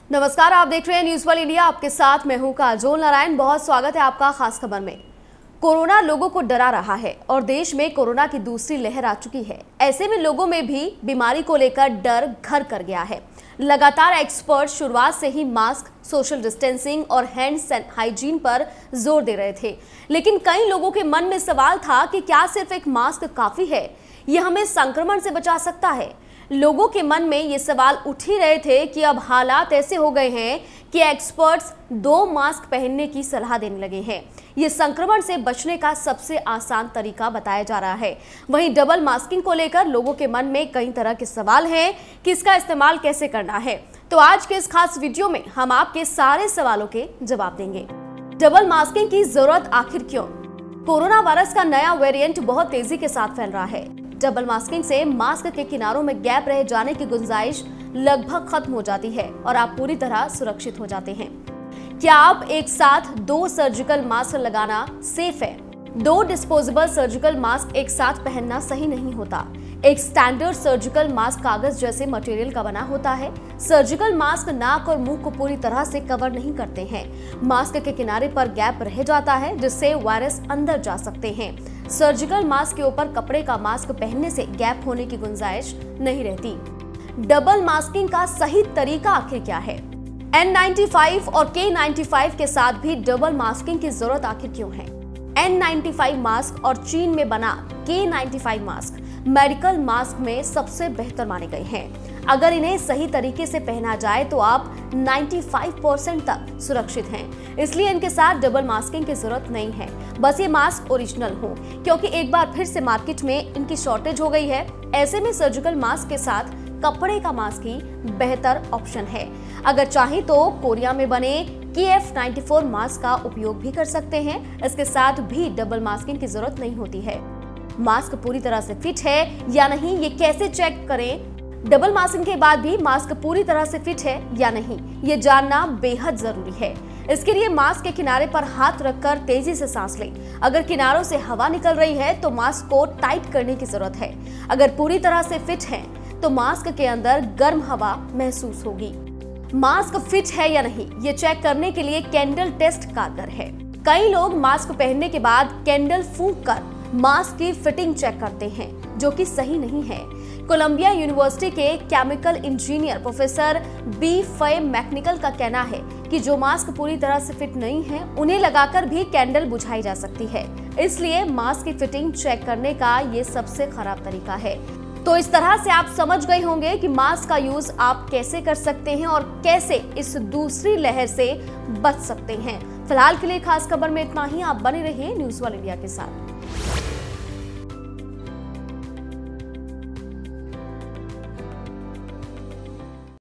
नमस्कार, आप देख रहे हैं न्यूज वर्ल्ड इंडिया। आपके साथ मैं हूं काजोल नारायण। बहुत स्वागत है आपका खास खबर में। कोरोना लोगों को डरा रहा है और देश में कोरोना की दूसरी लहर आ चुकी है। ऐसे में लोगों में भी बीमारी को लेकर डर घर कर गया है। लगातार एक्सपर्ट शुरुआत से ही मास्क, सोशल डिस्टेंसिंग और हैंड हाइजीन पर जोर दे रहे थे, लेकिन कई लोगों के मन में सवाल था कि क्या सिर्फ एक मास्क काफी है? ये हमें संक्रमण से बचा सकता है? लोगों के मन में ये सवाल उठ ही रहे थे कि अब हालात ऐसे हो गए हैं कि एक्सपर्ट्स 2 मास्क पहनने की सलाह देने लगे हैं। ये संक्रमण से बचने का सबसे आसान तरीका बताया जा रहा है। वहीं डबल मास्किंग को लेकर लोगों के मन में कई तरह के सवाल हैं कि इसका इस्तेमाल कैसे करना है। तो आज के इस खास वीडियो में हम आपके सारे सवालों के जवाब देंगे। डबल मास्किंग की जरूरत आखिर क्यों? कोरोना वायरस का नया वेरिएंट बहुत तेजी के साथ फैल रहा है। डबल मास्किंग से मास्क के किनारों में गैप रह जाने की गुंजाइश लगभग खत्म हो जाती है और आप पूरी तरह सुरक्षित हो जाते हैं। क्या आप एक साथ 2 सर्जिकल मास्क लगाना सेफ है? 2 डिस्पोजेबल सर्जिकल मास्क एक साथ पहनना सही नहीं होता। एक स्टैंडर्ड सर्जिकल मास्क कागज जैसे मटेरियल का बना होता है। सर्जिकल मास्क नाक और मुंह को पूरी तरह से कवर नहीं करते हैं। मास्क के किनारे पर गैप रह जाता है जिससे वायरस अंदर जा सकते हैं। सर्जिकल मास्क के ऊपर कपड़े का मास्क पहनने से गैप होने की गुंजाइश नहीं रहती। डबल मास्किंग का सही तरीका आखिर क्या है? N95 और K95 के साथ भी डबल मास्किंग की जरूरत आखिर क्यों है? N95 मास्क और चीन में बना K95 मास्क मेडिकल मास्क में सबसे बेहतर माने गए हैं। अगर इन्हें सही तरीके से पहना जाए तो आप 95% तक सुरक्षित हैं। इसलिए इनके साथ डबल मास्किंग की जरूरत नहीं है। बस ये मास्क ओरिजिनल हो, क्योंकि एक बार फिर से मार्केट में इनकी शॉर्टेज हो गई है। ऐसे में सर्जिकल मास्क के साथ कपड़े का मास्क ही बेहतर ऑप्शन है। अगर चाहे तो कोरिया में बने KF94 मास्क का उपयोग भी कर सकते हैं। इसके साथ भी डबल मास्किंग की जरूरत नहीं होती है। मास्क पूरी तरह से फिट है या नहीं, ये कैसे चेक करें? डबल मास्किंग के बाद भी मास्क पूरी तरह से फिट है या नहीं, ये जानना बेहद जरूरी है। इसके लिए मास्क के किनारे पर हाथ रखकर तेजी से सांस लें। अगर किनारों से हवा निकल रही है तो मास्क को टाइट करने की जरूरत है। अगर पूरी तरह से फिट है तो मास्क के अंदर गर्म हवा महसूस होगी। मास्क फिट है या नहीं, ये चेक करने के लिए कैंडल टेस्ट कारगर है। कई लोग मास्क पहनने के बाद कैंडल फूंककर मास्क की फिटिंग चेक करते हैं, जो कि सही नहीं है। कोलंबिया यूनिवर्सिटी के केमिकल इंजीनियर प्रोफेसर बी फे मैकनिकल का कहना है कि जो मास्क पूरी तरह से फिट नहीं है उन्हें लगाकर भी कैंडल बुझाई जा सकती है। इसलिए मास्क की फिटिंग चेक करने का ये सबसे खराब तरीका है। तो इस तरह से आप समझ गए होंगे कि मास्क का यूज आप कैसे कर सकते हैं और कैसे इस दूसरी लहर से बच सकते हैं। फिलहाल के लिए खास खबर में इतना ही। आप बने रहिए न्यूज वर्ल्ड इंडिया के साथ।